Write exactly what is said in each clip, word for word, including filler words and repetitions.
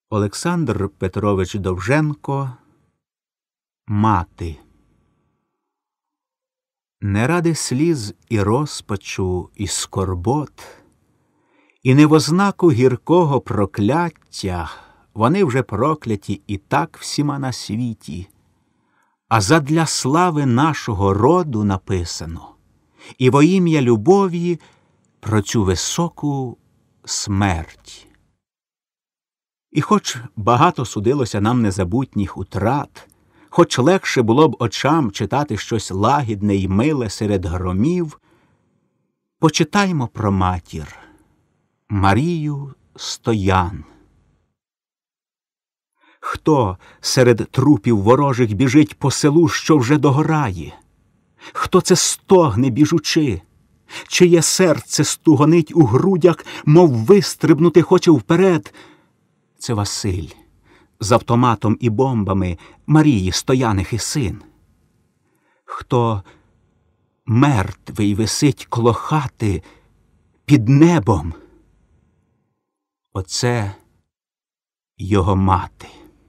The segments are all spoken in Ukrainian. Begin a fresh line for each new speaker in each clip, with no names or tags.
Олександр Петрович Довженко. Мати. Не ради сліз і розпачу, і скорбот, і не в ознаку гіркого прокляття, вони вже прокляті і так всіма на світі, а задля слави нашого роду написано, і во ім'я любові про цю високу смерть. І хоч багато судилося нам незабутніх утрат, хоч легше було б очам читати щось лагідне й миле серед громів, почитаймо про матір Марію Стоян. Хто серед трупів ворожих біжить по селу, що вже догорає? Хто це стогне, біжучи? Чиє серце стугонить у грудях, мов вистрибнути хоче вперед? Це Василь з автоматом і бомбами Марії Стояних син. Хто мертвий висить коло хати під небом? Оце його мати.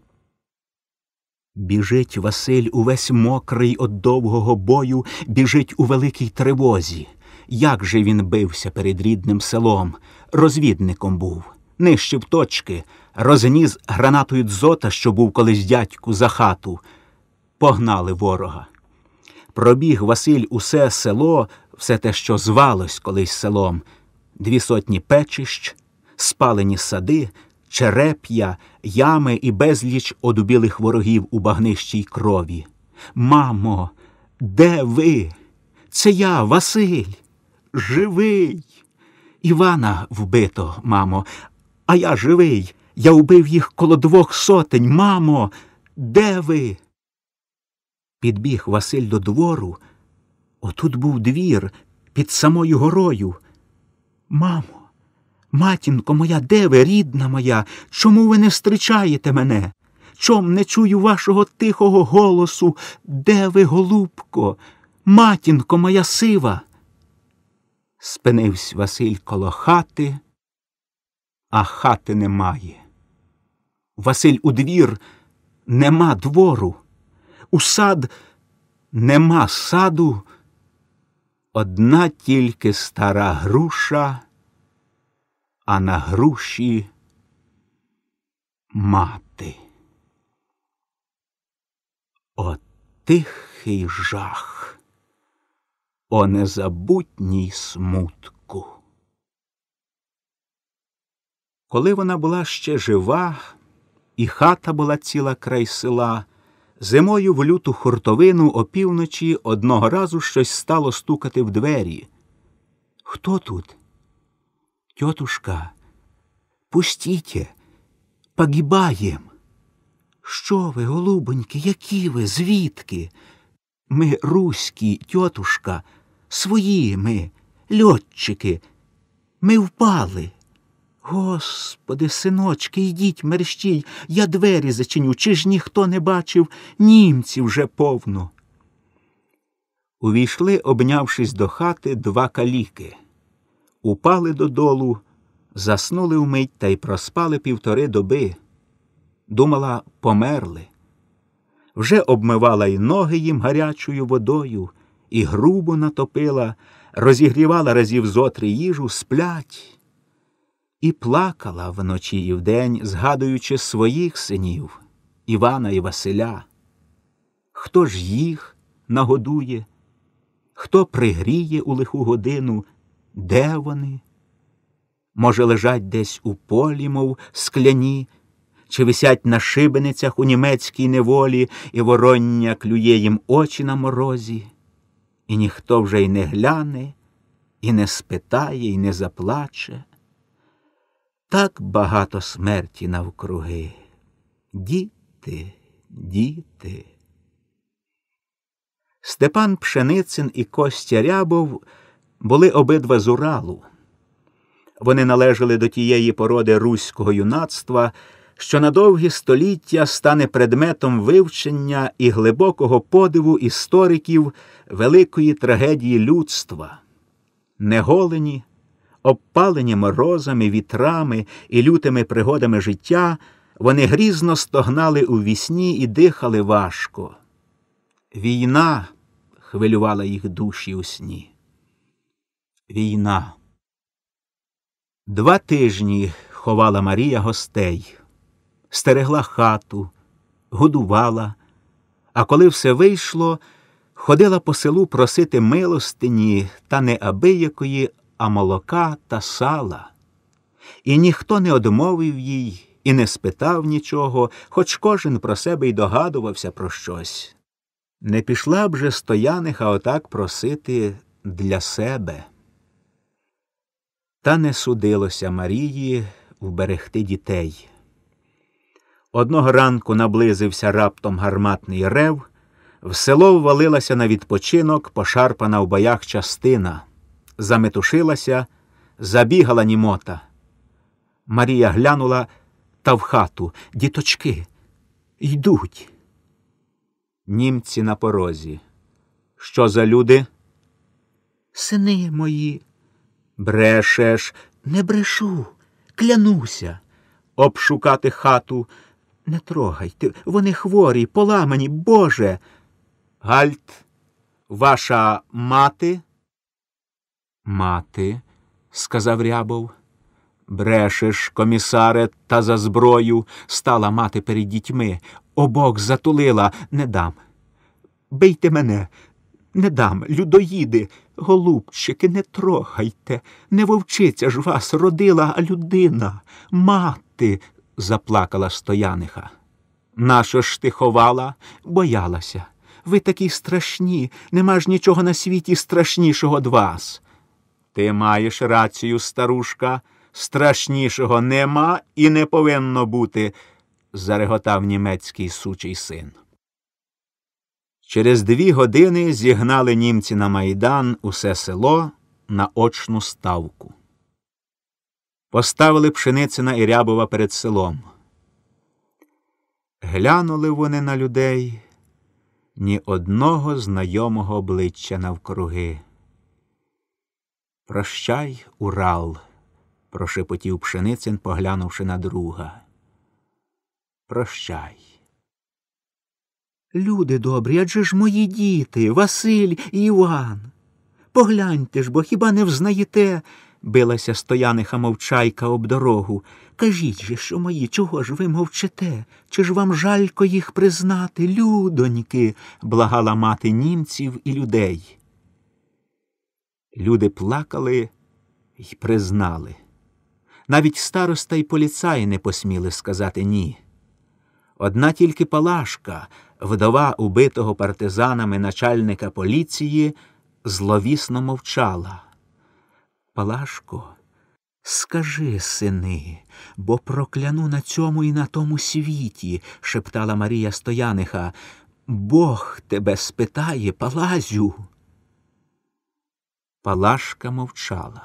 Біжить Василь увесь мокрий од довгого бою, біжить у великій тривозі. Як же він бився перед рідним селом, розвідником був, нищив точки, розніс гранатою дзота, що був колись дядьку, за хату. Погнали ворога. Пробіг Василь усе село, все те, що звалось колись селом. Дві сотні печищ, спалені сади, череп'я, ями і безліч одубілих ворогів у багнищій крові. «Мамо, де ви? Це я, Василь, живий!» «Івана вбито, мамо, а я живий, я вбив їх коло двох сотень, мамо, де ви?» Підбіг Василь до двору, отут був двір під самою горою. «Мамо, матінко моя, де ви, рідна моя? Чому ви не зустрічаєте мене? Чом не чую вашого тихого голосу? Де ви, голубко? Матінко моя сива?» Спинився Василь коло хати, а хати немає. Василь у двір, нема двору. У сад нема саду. Одна тільки стара груша, а на груші мати. О тихий жах, о незабутній смутку. Коли вона була ще жива, і хата була ціла край села, зимою в люту хуртовину опівночі одного разу щось стало стукати в двері. «Хто тут?» «Тьотушка, пустіть, погибаєм». «Що ви, голубоньки, які ви, звідки?» «Ми руські, тьотушка, свої ми, льотчики, ми впали». «Господи, синочки, йдіть, мерщій, я двері зачиню, чи ж ніхто не бачив, німців вже повно». Увійшли, обнявшись до хати, два каліки. Упали додолу, заснули вмить та й проспали півтори доби. Думала, померли. Вже обмивала й ноги їм гарячою водою, і грубо натопила, розігрівала разів зо три їжу, сплять. І плакала вночі і вдень, згадуючи своїх синів, Івана і Василя. Хто ж їх нагодує? Хто пригріє у лиху годину? Де вони? Може, лежать десь у полі, мов скляні, чи висять на шибеницях у німецькій неволі, і вороння клює їм очі на морозі, і ніхто вже й не гляне, і не спитає, і не заплаче. Так багато смерті навкруги. Діти, діти. Степан Пшеницин і Костя Рябов були обидва з Уралу. Вони належали до тієї породи руського юнацтва, що на довгі століття стане предметом вивчення і глибокого подиву істориків великої трагедії людства. Неголені, обпалені морозами, вітрами і лютими пригодами життя, Вони грізно стогнали у вісні і дихали важко. Війна хвилювала їх душі у сні. Війна. Два тижні ховала Марія гостей, стерегла хату, годувала, а коли все вийшло, ходила по селу просити милостині та не абиякої, а молока та сала. І ніхто не одмовив їй і не спитав нічого, хоч кожен про себе й догадувався про щось. Не пішла б же Стояниха отак просити для себе. Та не судилося Марії вберегти дітей. Одного ранку наблизився раптом гарматний рев, в село ввалилася на відпочинок пошарпана в боях частина. Заметушилася, забігала німота. Марія глянула та в хату. Діточки йдуть. Німці на порозі. Що за люди? Сини мої. Брешеш. Не брешу, клянуся. Обшукати хату. Не трогайте, вони хворі, поламані, Боже. Гальт, ваша мати? Мати, сказав Рябов. Брешеш, комісаре, та за зброю. Стала мати перед дітьми. Обох затулила. Не дам. Бийте мене. Не дам, людоїди. Голубчики, не трогайте. Не вовчиця ж вас родила, а людина. Мати, заплакала Стояниха. Нащо ж ти ховала? Боялася. Ви такі страшні. Нема ж нічого на світі страшнішого од вас. Ти маєш рацію, старушка. Страшнішого нема і не повинно бути, зареготав німецький сучий син. Через дві години зігнали німці на майдан усе село на очну ставку. Поставили Пшеницина і Рябова перед селом. Глянули вони на людей, ні одного знайомого обличчя навкруги. «Прощай, Урал», – прошепотів Пшеницин, поглянувши на друга. «Прощай». Люди добрі, адже ж мої діти, Василь і Іван. Погляньте ж, бо хіба не взнаєте, билася Стояниха мовчайка об дорогу. Кажіть же, що мої, чого ж ви мовчите? Чи ж вам жалько їх признати, людоньки, благала мати німців і людей. Люди плакали й признали. Навіть староста й поліцаї не посміли сказати ні. Одна тільки Палашка, вдова убитого партизанами начальника поліції, зловісно мовчала. Палашко, скажи, сини, бо прокляну на цьому і на тому світі, шептала Марія Стояниха. Бог тебе спитає, Палазю. Палашка мовчала.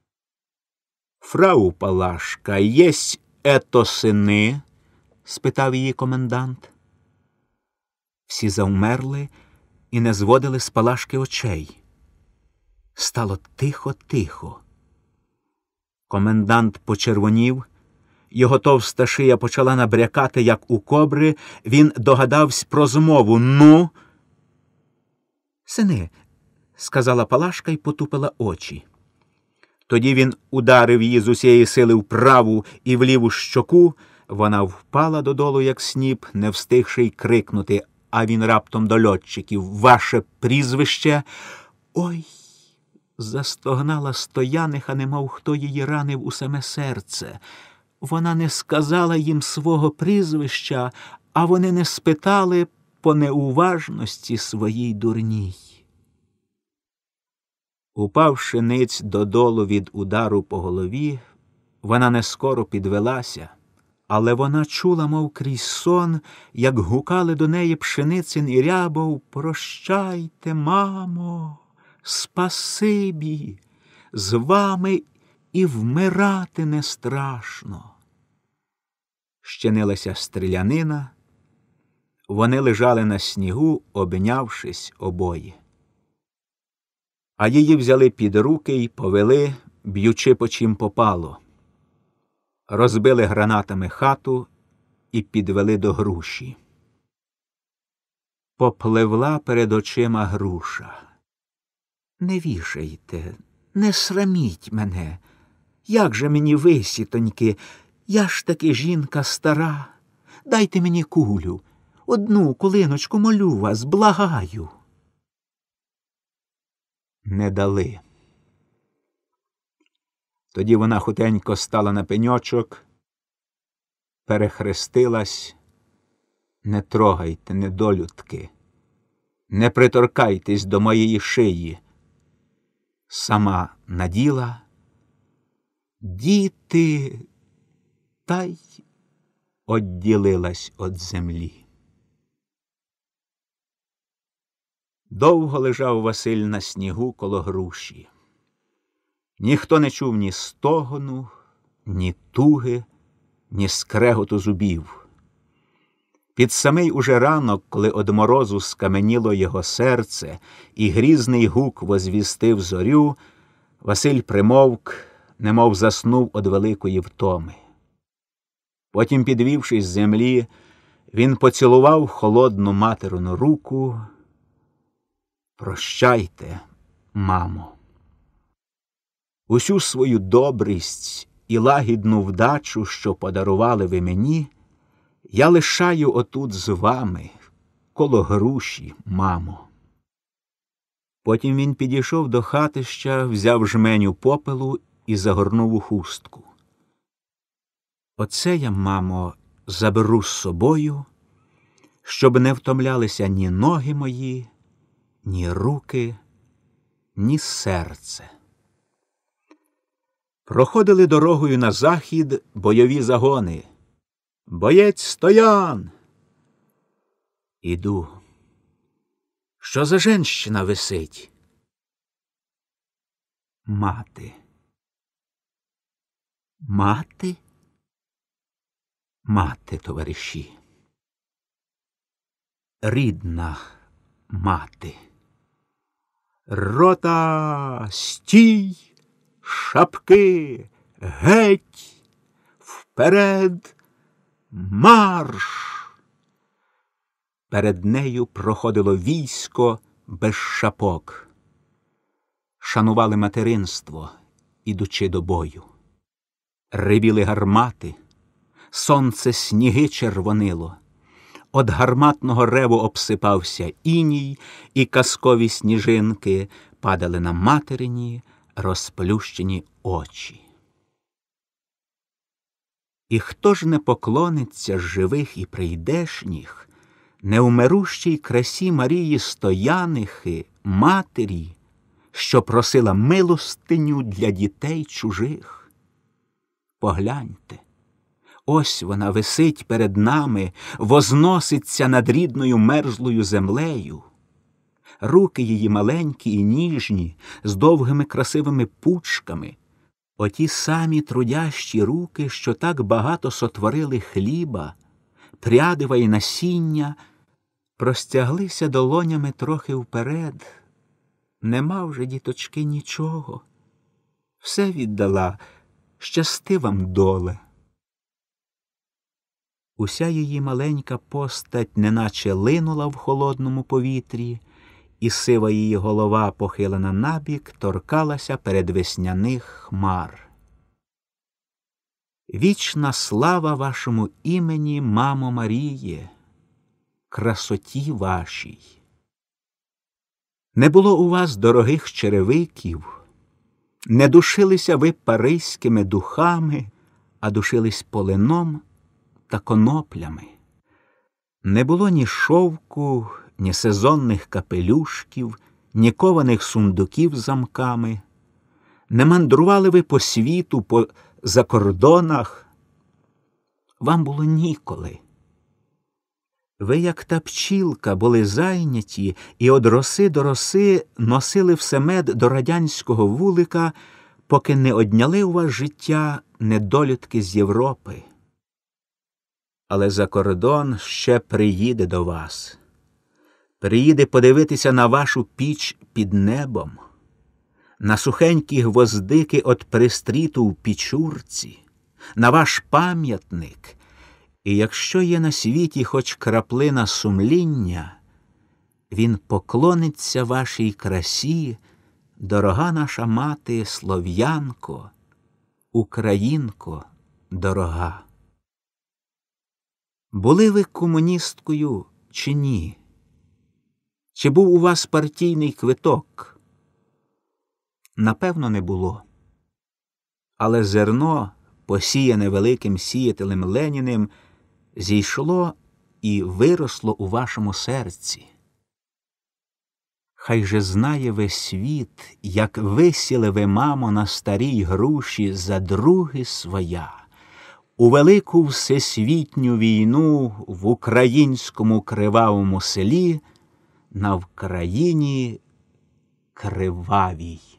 Фрау Палашка, єсть ето сини? Спитав її комендант. Всі завмерли і не зводили з Палашки очей. Стало тихо-тихо. Комендант почервонів, його товста шия почала набрякати, як у кобри, він догадався про змову. Ну? Сини, сказала Палашка й потупила очі. Тоді він ударив її з усієї сили в праву і в ліву щоку. Вона впала додолу, як сніп, не встигши й крикнути, а він раптом до льотчиків. Ваше прізвище? Ой! Застогнала Стояниха, немов хто її ранив у саме серце. Вона не сказала їм свого прізвища, а вони не спитали по неуважності своїй дурній. Упавши ниць додолу від удару по голові, вона не скоро підвелася, але вона чула, мов крізь сон, як гукали до неї Пшеницин і Рябов: «Прощайте, мамо, спасибі, з вами і вмирати не страшно». Щинилася стрілянина, вони лежали на снігу, обнявшись обоє. А її взяли під руки й повели, б'ючи по чим попало. Розбили гранатами хату і підвели до груші. Попливла перед очима груша. Не вішайте, не сраміть мене. Як же мені висітоньки, я ж таки жінка стара. Дайте мені кулю, одну кулиночку, молю вас, благаю. Не дали. Тоді вона хутенько стала на пеньочок, перехрестилась. Не трогайте, недолюдки, не приторкайтесь до моєї шиї. Сама наділа, діти, та й одділилась од землі. Довго лежав Василь на снігу коло груші. Ніхто не чув ні стогону, ні туги, ні скреготу зубів. Під самий уже ранок, коли од морозу скаменіло його серце і грізний гук возвістив зорю, Василь примовк, немов заснув од великої втоми. Потім, підвівшись з землі, він поцілував холодну материну руку. «Прощайте, мамо. Усю свою добрість і лагідну вдачу, що подарували ви мені, я лишаю отут з вами, коло груші, мамо». Потім він підійшов до хатища, взяв жменю попелу і загорнув у хустку. «Оце я, мамо, заберу з собою, щоб не втомлялися ні ноги мої, ні руки, ні серце». Проходили дорогою на захід бойові загони. «Боєць Стоян!» Іду. Що за женщина висить? Мати. Мати? Мати, товариші. Рідна мати. Рота, стій, шапки, геть, вперед, марш! Перед нею проходило військо без шапок. Шанували материнство, ідучи до бою. Ревіли гармати, сонце сніги червонило. Од гарматного реву обсипався іній, і казкові сніжинки падали на материні розплющені очі. І хто ж не поклониться з живих і прийдешніх неумирущій красі Марії Стоянихи, матері, що просила милостиню для дітей чужих? Погляньте, ось вона висить перед нами, возноситься над рідною мерзлою землею. Руки її маленькі і ніжні, з довгими красивими пучками, оті самі трудящі руки, що так багато сотворили хліба, прядива й насіння, простяглися долонями трохи вперед. Нема вже, діточки, нічого. Все віддала, щасти вам, доле. Уся її маленька постать неначе линула в холодному повітрі, і сива її голова, похилена набік, торкалася передвесняних хмар. Вічна слава вашому імені, мамо Маріє, красоті вашій. Не було у вас дорогих черевиків, не душилися ви паризькими духами, а душились полином та коноплями. Не було ні шовку, ні сезонних капелюшків, ні кованих сундуків з замками. Не мандрували ви по світу, по закордонах. Вам було ніколи. Ви, як та пчілка, були зайняті і од роси до роси носили все мед до радянського вулика, поки не одняли у вас життя недолюдки з Європи. Але за кордон ще приїде до вас. Приїде подивитися на вашу піч під небом, на сухенькі гвоздики от пристріту в пічурці, на ваш пам'ятник І якщо є на світі хоч краплина сумління, він поклониться вашій красі, дорога наша мати слов'янко, українко дорога. Були ви комуністкою чи ні? Чи був у вас партійний квиток? Напевно, не було. Але зерно, посіяне великим сіятелем Леніним, зійшло і виросло у вашому серці. Хай же знає весь світ, як висіли ви, мамо, на старій груші за други своя. У велику всесвітню війну в українському кривавому селі, на Вкраїні кривавій.